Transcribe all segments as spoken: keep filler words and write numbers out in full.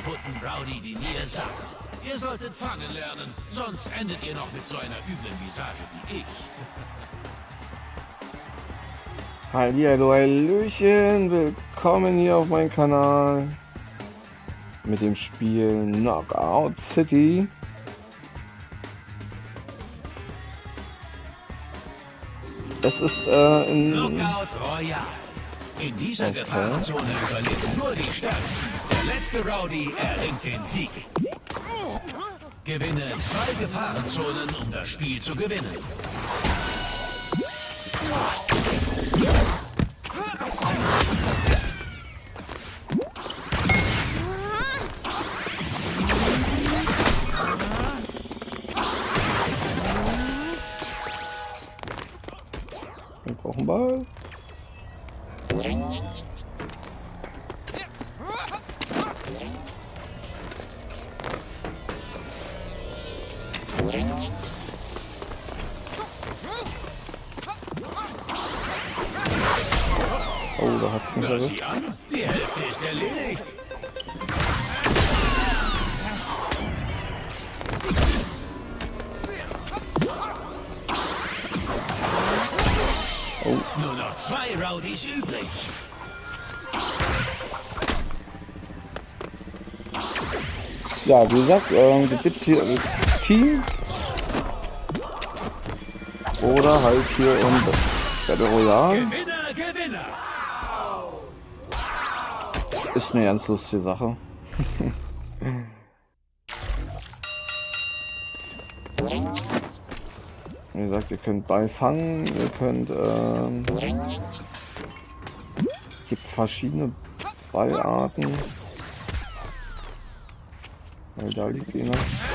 kaputten Rowdy, die nie satt. Ihr solltet fangen lernen, sonst endet ihr noch mit so einer üblen Visage wie ich. Hallihallo, Hallöchen, willkommen hier auf meinem Kanal mit dem Spiel Knockout City. Das ist äh, in... Knockout Royale. In dieser Okay. Gefahrenzone überleben nur die Stärksten. Der letzte Rowdy erringt den Sieg. Gewinne zwei Gefahrenzonen, um das Spiel zu gewinnen. Wir brauchen Ball. Oh, da hat's mich Hör erwischt. sie an, die Hälfte ist erledigt. Oh, Nur noch zwei Rowdies übrig. ja, wie gesagt, ähm, die gibt's hier im Team oder halt hier im Battle Royale. Gewinner, Gewinner. Ist eine ganz lustige Sache. Wie gesagt, ihr könnt Ball fangen, ihr könnt, ähm, es gibt verschiedene Ballarten. Weil da liegt einer.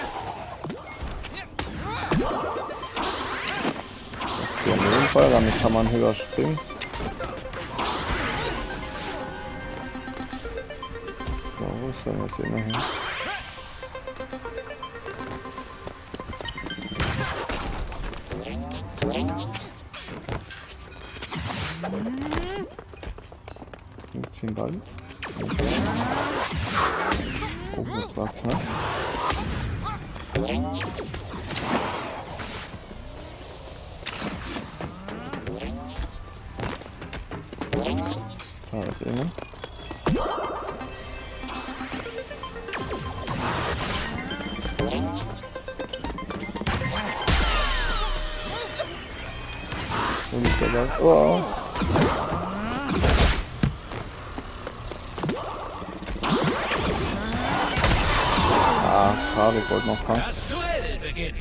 Das ist der Mondball, damit kann man höher springen. So, wo ist denn das hier hin? Mit dem Ball. Oh, das war's, ne? Da ist einer. Wo liegt der Ball? Oh! Ah, schade, ich wollte noch fangen. Das Duell beginnt.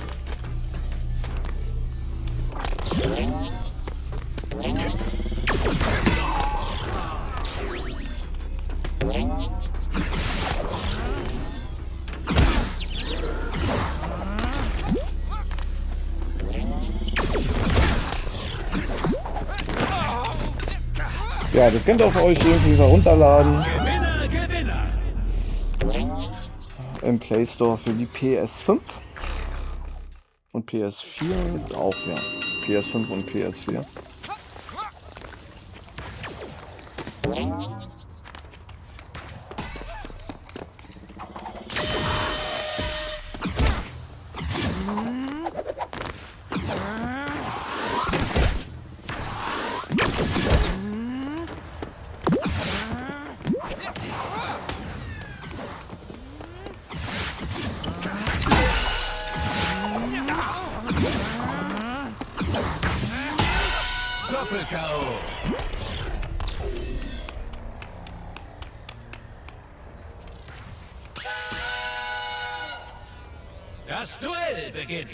Ja, das könnt ihr auf euch irgendwie herunterladen. Gewinner, Gewinner. Im Play Store für die P S fünf und P S vier auch, ja. P S fünf und P S vier. Doppel-K O. Das Duell beginnt.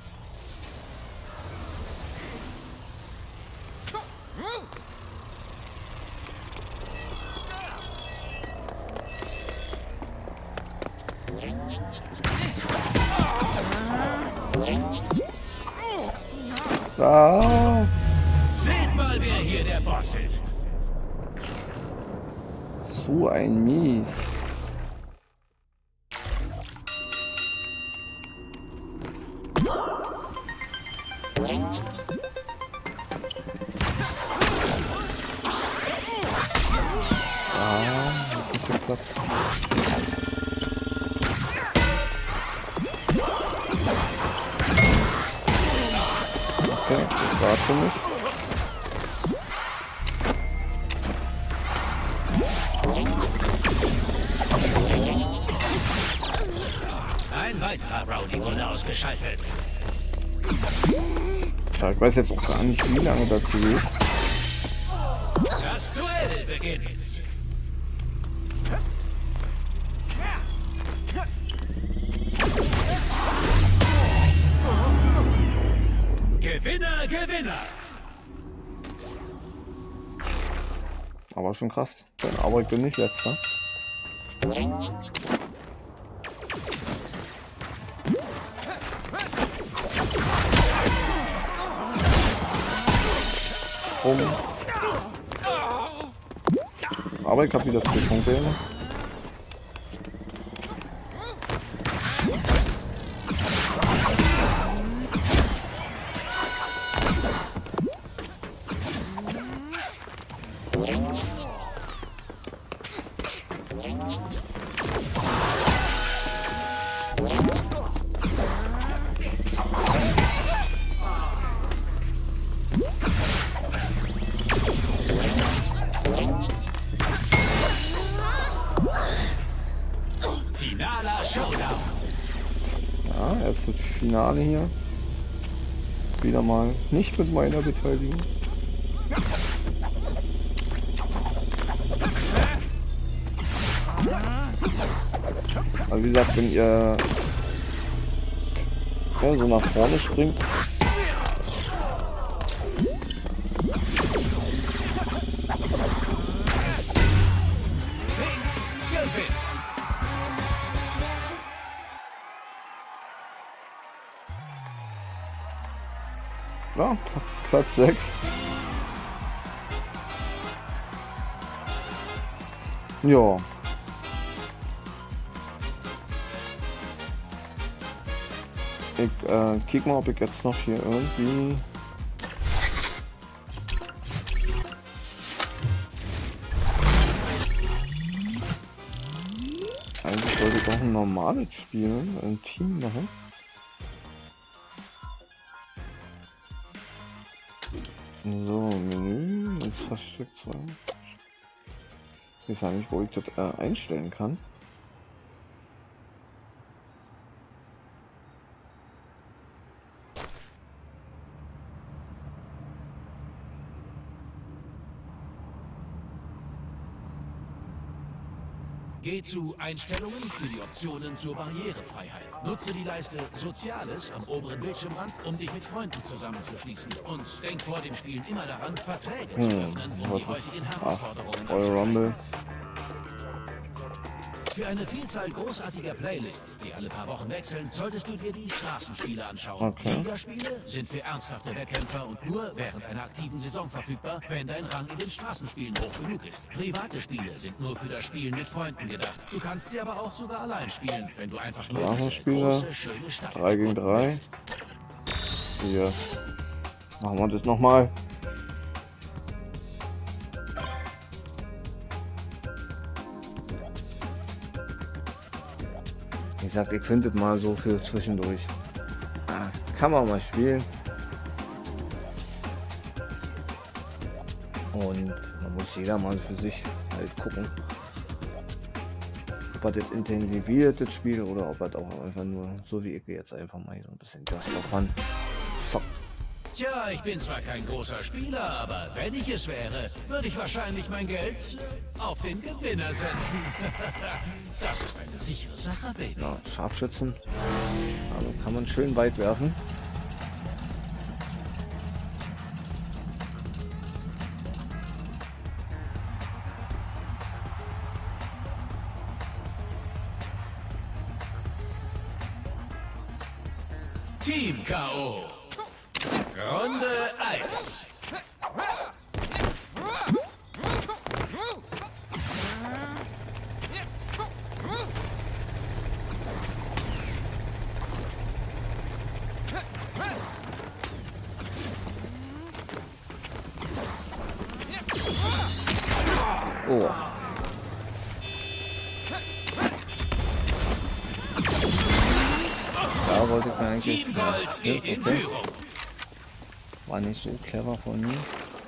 Ah, Seht mal, wer hier der Boss ist. so ein Mies. Ah, das ist geklappt. Grad für mich. Ein weiterer Rowdy wurde ausgeschaltet. Ja, ich weiß jetzt auch gar nicht, wie lange das geht. Das Duell beginnt. Gewinner, Gewinner. Aber schon krass. Dann aber ich bin nicht letzter. Um. Aber ich habe wieder zwei Punkte. Finaler Showdown. Ja, erstes Finale hier. Wieder mal nicht mit meiner Beteiligung. Aber wie gesagt, wenn ihr ja, so nach vorne springt, ja, Platz sechs. Ja. Ich äh, kick mal, ob ich jetzt noch hier irgendwie eigentlich sollte ich auch ein normales Spiel ein Team machen. So, Menü, jetzt versteckt zwei. Ich weiß ja nicht, wo ich das äh, einstellen kann. Geh zu Einstellungen für die Optionen zur Barrierefreiheit. Nutze die Leiste Soziales am oberen Bildschirmrand, um dich mit Freunden zusammenzuschließen. Und denk vor dem Spielen immer daran, Verträge Hm, zu öffnen, um die heutigen Herausforderungen Royal Rumble. Für eine Vielzahl großartiger Playlists, die alle paar Wochen wechseln, solltest du dir die Straßenspiele anschauen. Okay. Ligaspiele sind für ernsthafte Wettkämpfer und nur während einer aktiven Saison verfügbar, wenn dein Rang in den Straßenspielen hoch genug ist. Private Spiele sind nur für das Spielen mit Freunden gedacht. Du kannst sie aber auch sogar allein spielen, wenn du einfach nur diese große, schöne Stadt drei gegen erkunden drei. willst. Hier. Machen wir das nochmal. Ich sag, ich finde es mal so für zwischendurch. Ah, kann man mal spielen. Und man muss jeder mal für sich halt gucken, ob er das intensiviert, das Spiel, oder ob er auch einfach nur, so wie ich jetzt einfach mal hier so ein bisschen das davon. So. Tja, ich bin zwar kein großer Spieler, aber wenn ich es wäre, würde ich wahrscheinlich mein Geld auf den Gewinner setzen. Das ist eine sichere Sache, Baby. Ja, Scharfschützen. Also kann man schön weit werfen. Team K O. Runde eins. Oh. Da wollte ich mir eigentlich... Team Gold geht in okay. Führung. War nicht so clever von mir.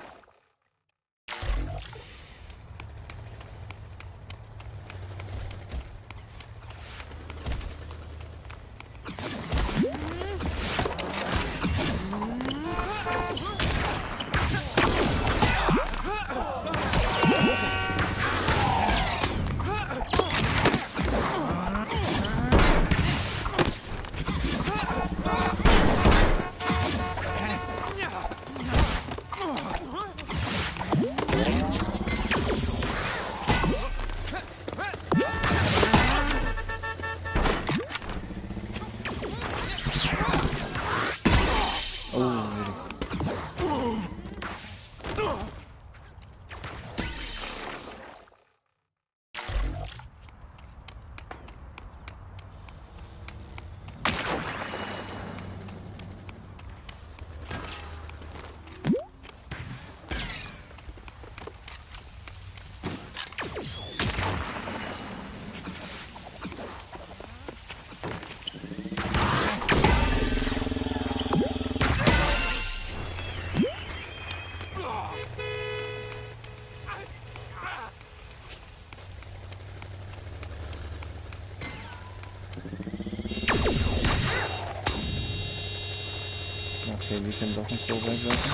Okay, wir können doch nicht so weit werfen.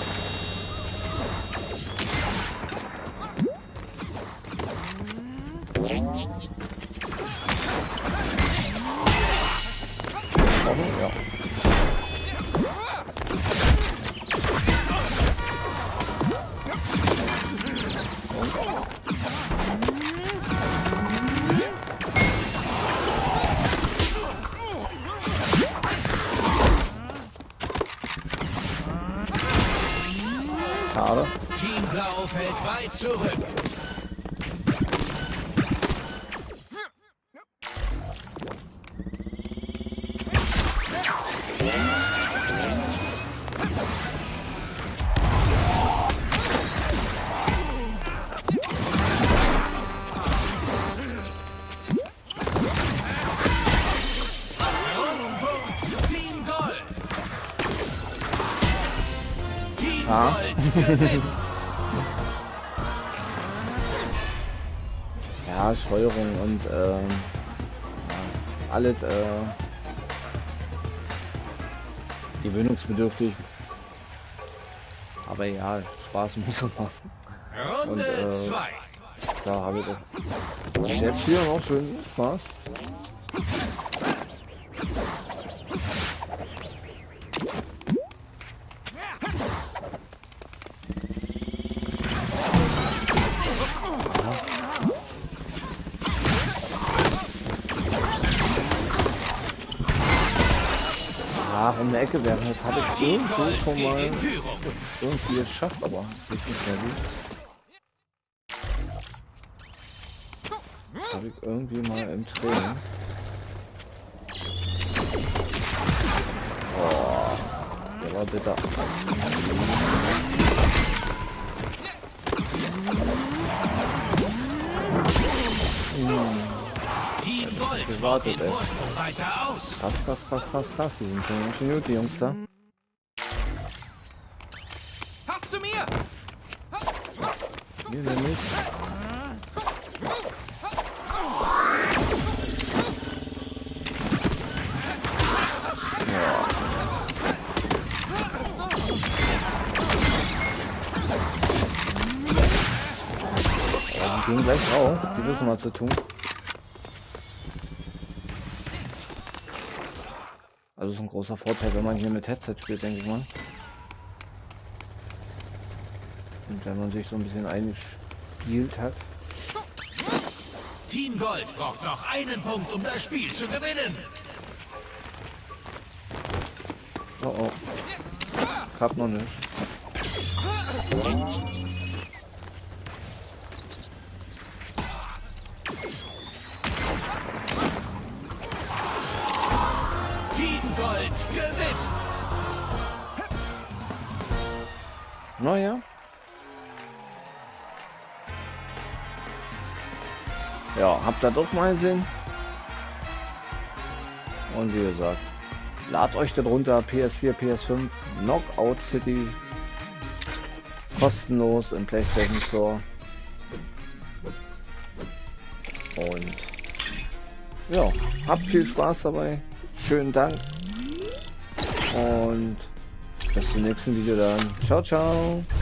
Oh, ja. Schade. Team Blau fällt weit zurück. Team Gold. Team Ah. Gold gewinnt. Ja, Steuerung und ähm, ja, alles äh, gewöhnungsbedürftig. Aber ja, Spaß muss man machen. Runde Und, äh, zwei. Da habe ich doch jetzt hier noch schön Spaß. Ja, um eine Ecke werden, das habe ich Team irgendwo Gold schon geht mal in Führung. irgendwie geschafft, aber richtig mehr gut. Habe ich irgendwie mal im Training. Boah, der war bitter. Team Gold baut Gewartet, den ey. Vorsprung weiter aus. Krass, krass, krass, krass, krass. Die sind schon ganz schön gut, die Jungs da. Pass zu mir! Hier nämlich. Ja. Ja, die gehen gleich drauf. Die wissen was zu tun. Also ist ein großer Vorteil, wenn man hier mit Headset spielt, denke ich mal. Und wenn man sich so ein bisschen eingespielt hat. Team Gold braucht noch einen Punkt, um das Spiel zu gewinnen. Oh oh. Klappt noch nicht. Team Gold gewinnt. Naja. Ja, habt ihr doch mal gesehen. Und wie gesagt, Ladet euch darunter P S vier, P S fünf, Knockout City. Kostenlos im PlayStation Store. Und ja, habt viel Spaß dabei. Schönen Dank. Und bis zum nächsten Video dann. Ciao, ciao.